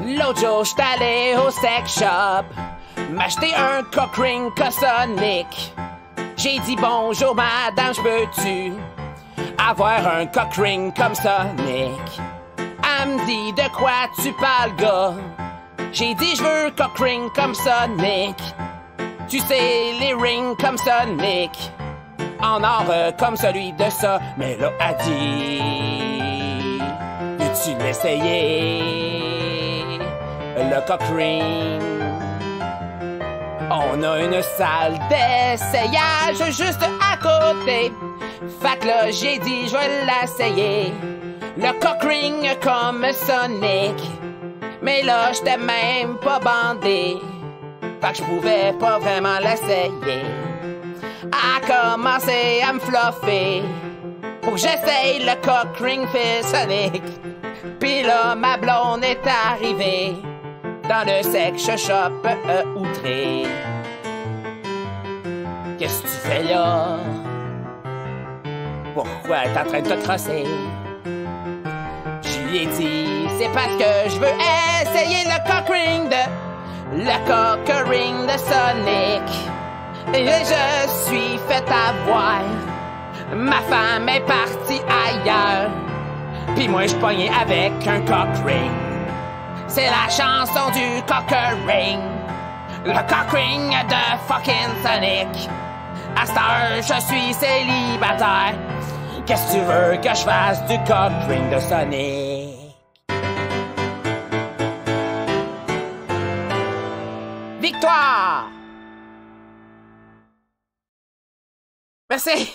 L'autre jour, j'suis allé au sex shop m'acheter un cock ring Sonic. J'ai dit bonjour madame, j'peux-tu avoir un cock ring comme Sonic? Elle me dit de quoi tu parles gars? J'ai dit j'veux un cock ring comme Sonic. Tu sais les rings comme Sonic en or comme celui de ça. Mais là a dit veux-tu l'essayer le cock ring? On a une salle d'essayage juste à côté. Fait que là j'ai dit je vais l'essayer le cock ring comme Sonic. Mais là j'étais même pas bandé, fait que je pouvais pas vraiment l'essayer. A commencé à me fluffer pour que j'essaye le cock ring Sonic. Pis là ma blonde est arrivée dans le sex shop outré. Qu'est-ce que tu fais là? Pourquoi t'es en train de te crosser? Je lui ai dit c'est parce que je veux essayer le cock ring de Sonic. Et je suis fait avoir. Ma femme est partie ailleurs. Pis moi j'pognais avec un cock ring. C'est la chanson du cock ring. Le cock ring de fucking Sonic. À cette heure je suis célibataire. Qu'est-ce que tu veux que je fasse du cock ring de Sonic? Victoire! Merci!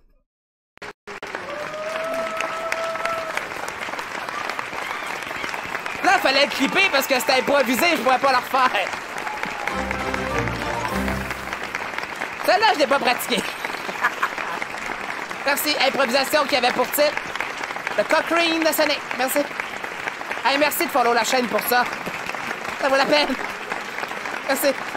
Là, il fallait le clipper parce que c'était improvisé, je pourrais pas le refaire. Celle-là, je l'ai pas pratiqué. Merci. Improvisation qui avait pour titre le cock ring de Sonic. Merci. Hey, merci de follow la chaîne pour ça. Ça vaut la peine. Merci.